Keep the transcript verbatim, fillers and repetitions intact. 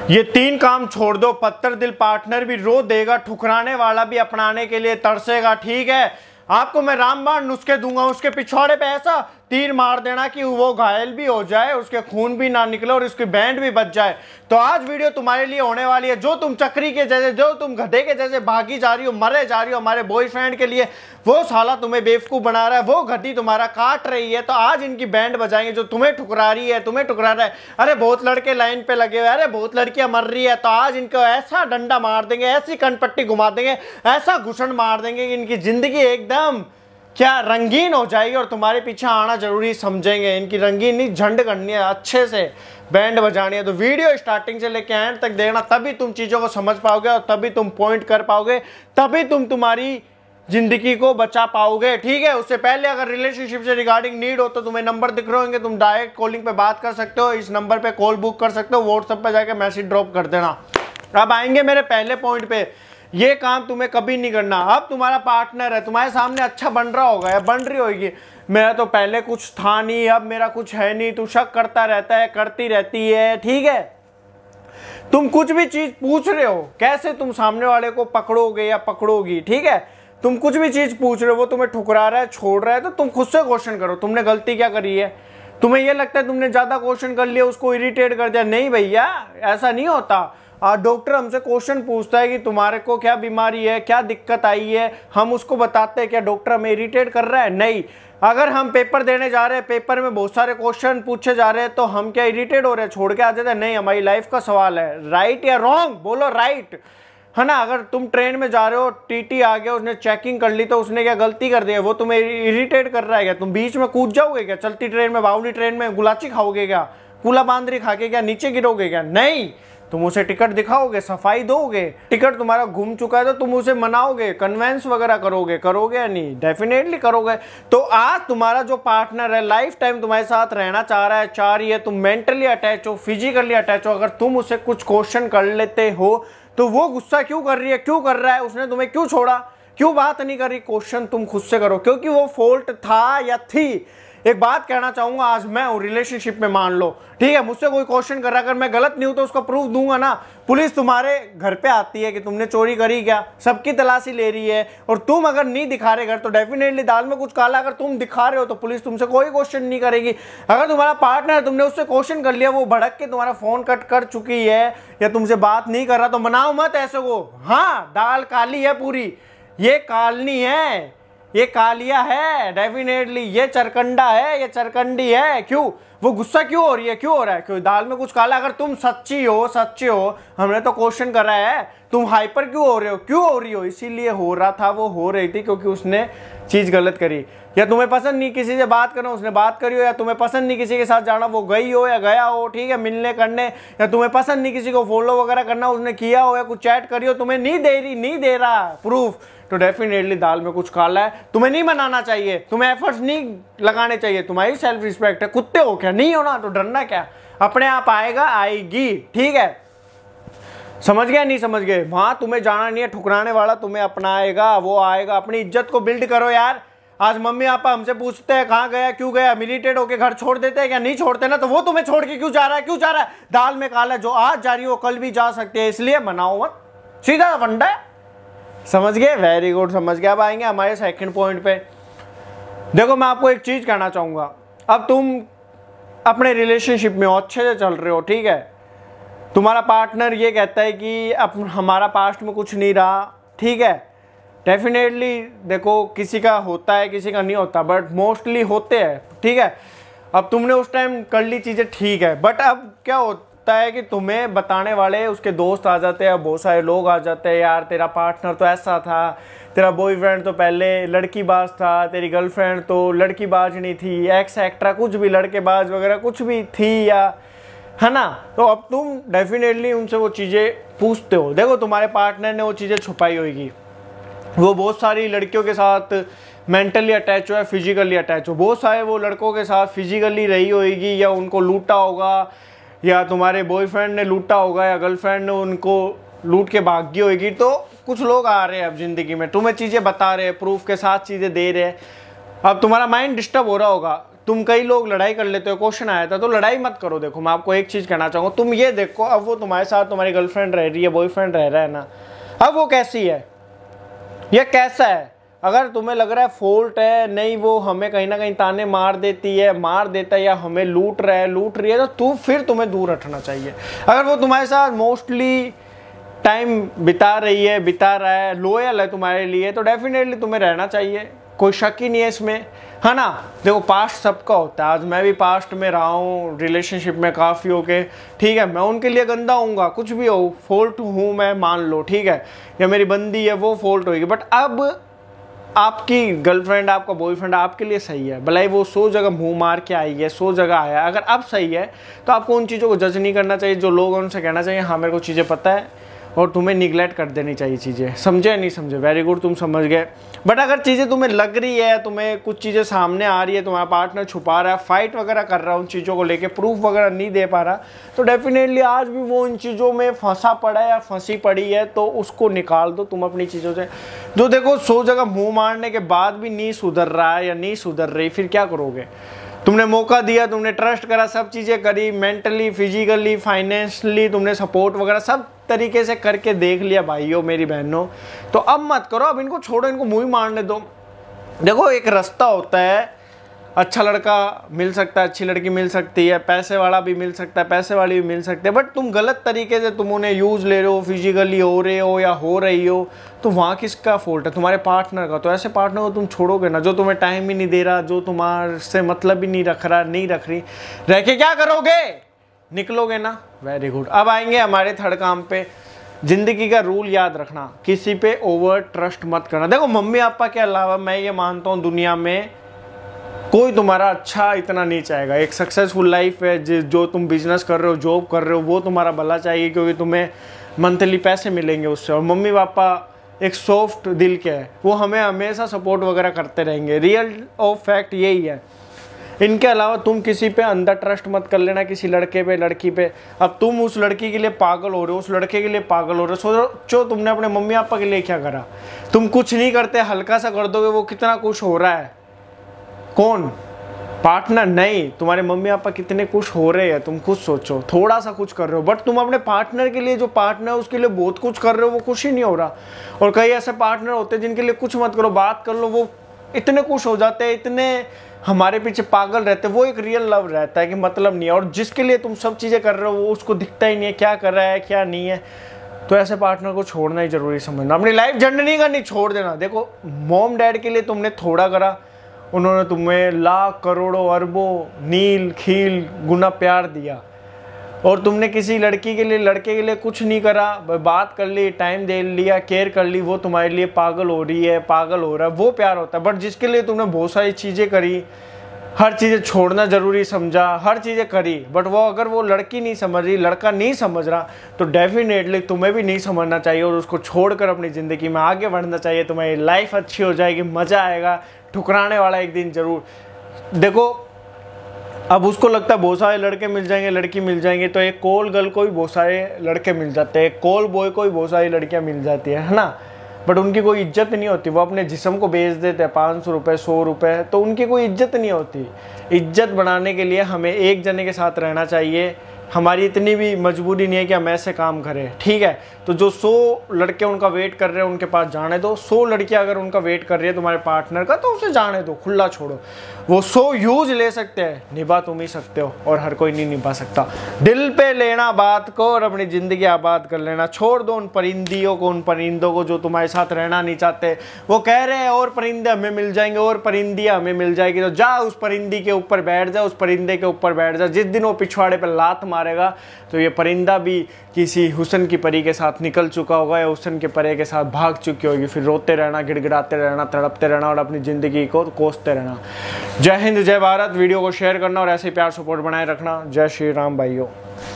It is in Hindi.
ये तीन काम छोड़ दो, पत्थर दिल पार्टनर भी रो देगा, ठुकराने वाला भी अपनाने के लिए तरसेगा। ठीक है, आपको मैं रामबाण नुस्खे दूंगा, उसके पिछवाड़े पे ऐसा तीर मार देना कि वो घायल भी हो जाए, उसके खून भी ना निकले और उसकी बैंड भी बच जाए। तो आज वीडियो तुम्हारे लिए होने वाली है। जो तुम चक्री के जैसे, जो तुम गधे के जैसे भागी जा रही हो, मरे जा रही हो हमारे बॉयफ्रेंड के लिए, वो साला तुम्हें बेवकूफ बना रहा है, वो घटी तुम्हारा काट रही है, तो आज इनकी बैंड बजाएंगे। जो तुम्हें ठुकरा रही है, तुम्हें ठुकरा रहा है, अरे बहुत लड़के लाइन पे लगे हुए, अरे बहुत लड़कियां मर रही है, तो आज इनको ऐसा डंडा मार देंगे, ऐसी कनपट्टी घुमा देंगे, ऐसा घुसन मार देंगे कि इनकी जिंदगी एकदम क्या रंगीन हो जाएगी और तुम्हारे पीछे आना जरूरी समझेंगे। इनकी रंगीनी झंड करनी है, अच्छे से बैंड बजानी है। तो वीडियो स्टार्टिंग से लेकर एंड तक देखना, तभी तुम चीज़ों को समझ पाओगे और तभी तुम पॉइंट कर पाओगे, तभी तुम तुम्हारी जिंदगी को बचा पाओगे। ठीक है, उससे पहले अगर रिलेशनशिप से रिगार्डिंग नीड हो तो तुम्हें नंबर दिख रहे होंगे, तुम डायरेक्ट कॉलिंग पे बात कर सकते हो, इस नंबर पे कॉल बुक कर सकते हो, व्हाट्सएप पे जाके मैसेज ड्रॉप कर देना। अब आएंगे मेरे पहले पॉइंट पे, ये काम तुम्हें कभी नहीं करना। अब तुम्हारा पार्टनर है, तुम्हारे सामने अच्छा बन रहा होगा या बन रही होगी, मेरा तो पहले कुछ था नहीं, अब मेरा कुछ है नहीं, तू शक करता रहता है, करती रहती है। ठीक है, तुम कुछ भी चीज पूछ रहे हो, कैसे तुम सामने वाले को पकड़ोगे या पकड़ोगी। ठीक है, तुम कुछ भी चीज पूछ रहे हो, वो तुम्हें ठुकरा रहा है, छोड़ रहा है, तो तुम खुद से क्वेश्चन करो, तुमने गलती क्या करी है। तुम्हें यह लगता है तुमने ज्यादा क्वेश्चन कर लिया, उसको इरिटेट कर दिया, नहीं भैया ऐसा नहीं होता। डॉक्टर हमसे क्वेश्चन पूछता है कि तुम्हारे को क्या बीमारी है, क्या दिक्कत आई है, हम उसको बताते हैं, क्या डॉक्टर हमें इरिटेट कर रहा है? नहीं। अगर हम पेपर देने जा रहे हैं, पेपर में बहुत सारे क्वेश्चन पूछे जा रहे हैं, तो हम क्या इरिटेट हो रहे हैं, छोड़ के आ जाते हैं? नहीं, हमारी लाइफ का सवाल है। राइट या रॉन्ग? बोलो राइट, है ना। अगर तुम ट्रेन में जा रहे हो, टीटी आ गया, उसने चेकिंग कर ली, तो उसने क्या गलती कर दी है, वो तुम्हें इरिटेट कर रहा है क्या? तुम बीच में कूद जाओगे क्या? चलती ट्रेन में, बावली ट्रेन में गुलाची खाओगे क्या? कूला बांदरी खा के क्या नीचे गिरोगे क्या? नहीं, तुम उसे टिकट दिखाओगे, सफाई दोगे। टिकट तुम्हारा घूम चुका है तो तुम उसे मनाओगे, कन्वेंस वगैरह करोगे, करोगे या नहीं? डेफिनेटली करोगे। तो आज तुम्हारा जो पार्टनर है, लाइफ टाइम तुम्हारे साथ रहना चाह रहा है, चाह रही है, तुम मेंटली अटैच हो, फिजिकली अटैच हो, अगर तुम उसे कुछ क्वेश्चन कर लेते हो तो वो गुस्सा क्यों कर रही है, क्यों कर रहा है, उसने तुम्हें क्यों छोड़ा, क्यों बात नहीं कर रही? क्वेश्चन तुम खुद से करो, क्योंकि वो फॉल्ट था या थी। एक बात कहना चाहूंगा, आज मैं हूं रिलेशनशिप में, मान लो, ठीक है, मुझसे कोई क्वेश्चन कर रहा है, अगर मैं गलत नहीं हूं तो उसका प्रूफ दूंगा ना। पुलिस तुम्हारे घर पे आती है कि तुमने चोरी करी क्या, सबकी तलाशी ले रही है, और तुम अगर नहीं दिखा रहे घर, तो डेफिनेटली दाल में कुछ काला। अगर तुम दिखा रहे हो तो पुलिस तुमसे कोई क्वेश्चन नहीं करेगी। अगर तुम्हारा पार्टनर है, तुमने उससे क्वेश्चन कर लिया, वो भड़क के तुम्हारा फोन कट कर चुकी है या तुमसे बात नहीं कर रहा, तो मनाओ मत ऐसे को। हाँ, दाल काली है पूरी, ये कालनी है, ये कालिया है, डेफिनेटली ये चरकंडा है, ये चरकंडी है। क्यों वो गुस्सा क्यों हो रही है, क्यों हो रहा है? क्यों दाल में कुछ काला? अगर तुम सच्ची हो, सच्चे हो, हमने तो क्वेश्चन करा है, तुम हाइपर क्यों हो रहे हो, क्यों हो रही हो? इसीलिए हो रहा था, वो हो रही थी क्योंकि उसने चीज गलत करी, या तुम्हें पसंद नहीं किसी से बात करना, उसने बात करी हो, या तुम्हें पसंद नहीं किसी के साथ जाना, वो गई हो या गया हो, ठीक है, मिलने करने, या तुम्हें पसंद नहीं किसी को फॉलो वगैरह करना, उसने किया हो या कुछ चैट करी हो, तुम्हें नहीं दे रही, नहीं दे रहा प्रूफ, तो डेफिनेटली दाल में कुछ काला है। तुम्हें नहीं मनाना चाहिए, तुम्हें एफर्ट्स नहीं लगाने चाहिए, तुम्हारी सेल्फ रिस्पेक्ट है। कुत्ते हो क्या? नहीं हो ना, तो डरना क्या, अपने आप आएगा, आएगी। ठीक है, समझ गए? नहीं समझ गए? वहां तुम्हें जाना नहीं है, ठुकराने वाला तुम्हें अपनाएगा, वो आएगा। अपनी इज्जत को बिल्ड करो यार। आज मम्मी पापा हमसे पूछते हैं कहाँ गया, क्यों गया, इरिटेट होके घर छोड़ देते हैं क्या? नहीं छोड़ते ना, तो वो तुम्हें छोड़ के क्यों जा रहा है, क्यों जा रहा है? दाल में काला, जो आज जा रही हो कल भी जा सकती है, इसलिए मनाओ मत, सीधा फंडा है। समझ गए? वेरी गुड, समझ गए। अब आएंगे हमारे सेकंड पॉइंट पे। देखो, मैं आपको एक चीज कहना चाहूंगा। अब तुम अपने रिलेशनशिप में हो, अच्छे से चल रहे हो, ठीक है, तुम्हारा पार्टनर ये कहता है कि अब हमारा पास्ट में कुछ नहीं रहा, ठीक है, डेफिनेटली देखो, किसी का होता है, किसी का नहीं होता, बट मोस्टली होते हैं, ठीक है। अब तुमने उस टाइम कर ली चीजें, ठीक है, बट अब क्या होता है कि तुम्हें बताने वाले उसके दोस्त आ जाते हैं, बहुत सारे लोग आ जाते हैं, यार तेरा पार्टनर तो ऐसा था, तेरा बॉयफ्रेंड तो पहले लड़कीबाज था, तेरी गर्लफ्रेंड तो लड़कीबाज नहीं थी, एक्स एक्ट्रा कुछ भी, लड़केबाज वगैरह कुछ भी थी, या है ना। तो अब तुम डेफिनेटली उनसे वो चीज़ें पूछते हो। देखो, तुम्हारे पार्टनर ने वो चीज़ें छुपाई होगी, वो बहुत सारी लड़कियों के साथ मेंटली अटैच हो या फिजिकली अटैच हो, बहुत सारे वो लड़कों के साथ फिजिकली रही होगी, या उनको लूटा होगा, या तुम्हारे बॉयफ्रेंड ने लूटा होगा, या गर्लफ्रेंड ने उनको लूट के भाग गई होगी। तो कुछ लोग आ रहे हैं अब जिंदगी में, तुम्हें चीज़ें बता रहे हैं, प्रूफ के साथ चीज़ें दे रहे हैं। अब तुम्हारा माइंड डिस्टर्ब हो रहा होगा, तुम कई लोग लड़ाई कर लेते हो, क्वेश्चन आया था, तो लड़ाई मत करो। देखो मैं आपको एक चीज़ कहना चाहूँगा, तुम ये देखो अब वो तुम्हारे साथ तुम्हारी गर्लफ्रेंड रह रही है, बॉयफ्रेंड रह रहा है ना, अब वो कैसी है, ये कैसा है। अगर तुम्हें लग रहा है फॉल्ट है, नहीं वो हमें कहीं ना कहीं ताने मार देती है, मार देता है, या हमें लूट रहा है, लूट रही है, तो तू फिर तुम्हें दूर हटना चाहिए। अगर वो तुम्हारे साथ मोस्टली टाइम बिता रही है, बिता रहा है, लॉयल है तुम्हारे लिए, तो डेफिनेटली तुम्हें रहना चाहिए, कोई शक ही नहीं है इसमें, है ना। देखो पास्ट सबका होता है, आज मैं भी पास्ट में रहा हूँ रिलेशनशिप में काफ़ी होके, ठीक है, मैं उनके लिए गंदा हूँगा, कुछ भी हो, फॉल्ट हूँ मैं, मान लो, ठीक है, या मेरी बंदी है वो फॉल्ट होगी, बट अब आपकी गर्लफ्रेंड, आपका बॉयफ्रेंड आपके लिए सही है, भले ही वो सौ जगह मुंह मार के आई है, सौ जगह आया, अगर अब सही है तो आपको उन चीज़ों को जज नहीं करना चाहिए। जो लोग हैं उनसे कहना चाहिए हाँ मेरे को चीज़ें पता है, और तुम्हें निगलेक्ट कर देनी चाहिए चीज़ें। समझे नहीं समझे, वेरी गुड, तुम समझ गए। बट अगर चीज़ें तुम्हें लग रही है, तुम्हें कुछ चीज़ें सामने आ रही है, तुम्हारा पार्टनर छुपा रहा है, फाइट वगैरह कर रहा है उन चीज़ों को लेके, प्रूफ वगैरह नहीं दे पा रहा, तो डेफिनेटली आज भी वो इन चीज़ों में फंसा पड़ा है या फंसी पड़ी है, तो उसको निकाल दो तुम अपनी चीज़ों से। जो देखो सौ जगह मुँह मारने के बाद भी नहीं सुधर रहा है या नहीं सुधर रही, फिर क्या करोगे। तुमने मौका दिया, तुमने ट्रस्ट करा, सब चीज़ें करी, मेंटली, फिजिकली, फाइनेंशियली तुमने सपोर्ट वगैरह सब तरीके से करके देख लिया भाइयों मेरी बहनों, तो अब मत करो, अब इनको छोड़ो, इनको मुँह मारने दो। देखो एक रास्ता होता है, अच्छा लड़का मिल सकता है, अच्छी लड़की मिल सकती है, पैसे वाला भी मिल सकता है, पैसे वाली भी मिल सकते हैं, बट तुम गलत तरीके से तुम उन्हें यूज़ ले रहे हो, फिजिकली हो रहे हो या हो रही हो, तो वहाँ किसका फॉल्ट है, तुम्हारे पार्टनर का। तो ऐसे पार्टनर को तुम छोड़ोगे ना, जो तुम्हें टाइम ही नहीं दे रहा, जो तुम्हारे से मतलब ही नहीं रख रहा, नहीं रख रही, रह के क्या करोगे, निकलोगे ना। Very good. अब आएंगे हमारे थर्ड काम पे, जिंदगी का रूल याद रखना, किसी पे ओवर ट्रस्ट मत करना। देखो मम्मी पापा के अलावा मैं ये मानता हूँ दुनिया में कोई तुम्हारा अच्छा इतना नहीं चाहेगा। एक सक्सेसफुल लाइफ है, जो तुम बिजनेस कर रहे हो, जॉब कर रहे हो, वो तुम्हारा भला चाहिए, क्योंकि तुम्हें मंथली पैसे मिलेंगे उससे। और मम्मी पापा एक सॉफ्ट दिल के हैं, वो हमें हमेशा सपोर्ट वगैरह करते रहेंगे, रियल ऑफ फैक्ट यही है। इनके अलावा तुम किसी पे अंदर ट्रस्ट मत कर लेना, किसी लड़के पे, लड़की पे। अब तुम उस लड़की के लिए पागल हो रहे हो, उस लड़के के लिए पागल हो रहे हो, सोचो तुमने अपने मम्मी पापा के लिए क्या करा। तुम कुछ नहीं करते, हल्का सा कर दोगे, वो कितना खुश हो रहा है। कौन? पार्टनर नहीं, तुम्हारे मम्मी पापा कितने खुश हो रहे हैं, तुम खुद सोचो। थोड़ा सा कुछ कर रहे हो, बट तुम अपने पार्टनर के लिए, जो पार्टनर है उसके लिए बहुत कुछ कर रहे हो, वो खुश ही नहीं हो रहा। और कई ऐसे पार्टनर होते हैं जिनके लिए कुछ मत करो, बात कर लो, वो इतने खुश हो जाते हैं, इतने हमारे पीछे पागल रहते हैं। वो एक रियल लव रहता है कि मतलब नहीं है। और जिसके लिए तुम सब चीज़ें कर रहे हो वो उसको दिखता ही नहीं है क्या कर रहा है क्या नहीं है। तो ऐसे पार्टनर को छोड़ना ही जरूरी समझना, अपनी लाइफ झंड नहीं करनी, छोड़ देना। देखो मॉम डैड के लिए तुमने थोड़ा करा, उन्होंने तुम्हें लाख करोड़ों अरबों नील खील गुना प्यार दिया, और तुमने किसी लड़की के लिए, लड़के के लिए कुछ नहीं करा, बात कर ली, टाइम दे लिया, केयर कर ली, वो तुम्हारे लिए पागल हो रही है, पागल हो रहा है, वो प्यार होता है। बट जिसके लिए तुमने बहुत सारी चीज़ें करी, हर चीज़ें छोड़ना जरूरी समझा, हर चीज़ें करी, बट वो अगर वो लड़की नहीं समझ रही, लड़का नहीं समझ रहा, तो डेफिनेटली तुम्हें भी नहीं समझना चाहिए और उसको छोड़कर अपनी ज़िंदगी में आगे बढ़ना चाहिए। तुम्हारी लाइफ अच्छी हो जाएगी, मज़ा आएगा, ठुकराने वाला एक दिन जरूर। देखो अब उसको लगता है बहुत सारे लड़के मिल जाएंगे, लड़की मिल जाएंगे, तो एक कॉल गर्ल को भी बहुत सारे लड़के मिल जाते हैं, कॉल बॉय को भी बहुत सारी लड़कियां मिल जाती है, है ना। बट उनकी कोई इज्जत नहीं होती, वो अपने जिस्म को बेच देते हैं पाँच सौ रुपये सौ रुपये, तो उनकी कोई इज्जत नहीं होती। इज्जत बढ़ाने के लिए हमें एक जने के साथ रहना चाहिए। हमारी इतनी भी मजबूरी नहीं है कि हम ऐसे काम करें, ठीक है। तो जो सौ लड़के उनका वेट कर रहे हैं उनके पास जाने दो। सौ लड़कियां अगर उनका वेट कर रही है तुम्हारे पार्टनर का, तो उसे जाने दो, खुला छोड़ो। वो सौ यूज ले सकते हैं, निभा तुम ही सकते हो और हर कोई नहीं निभा सकता। दिल पे लेना बात को और अपनी ज़िंदगी आबाद कर लेना। छोड़ दो उन परिंदियों को, उन परिंदों को जो तुम्हारे साथ रहना नहीं चाहते। वो कह रहे हैं और परिंदे हमें मिल जाएंगे, और परिंदियाँ हमें मिल जाएगी, तो जा उस परिंदी के ऊपर बैठ जा, उस परिंदे के ऊपर बैठ जा। जिस दिन वो पिछवाड़े पर लात मारेगा तो ये परिंदा भी किसी हुस्न की परी के साथ निकल चुका होगा या हुस्न के परे के साथ भाग चुकी होगी। फिर रोते रहना, गिड़गिड़ाते रहना, तड़पते रहना और अपनी ज़िंदगी को कोसते रहना। जय हिंद, जय भारत। वीडियो को शेयर करना और ऐसे प्यार सपोर्ट बनाए रखना। जय श्री राम भाइयों।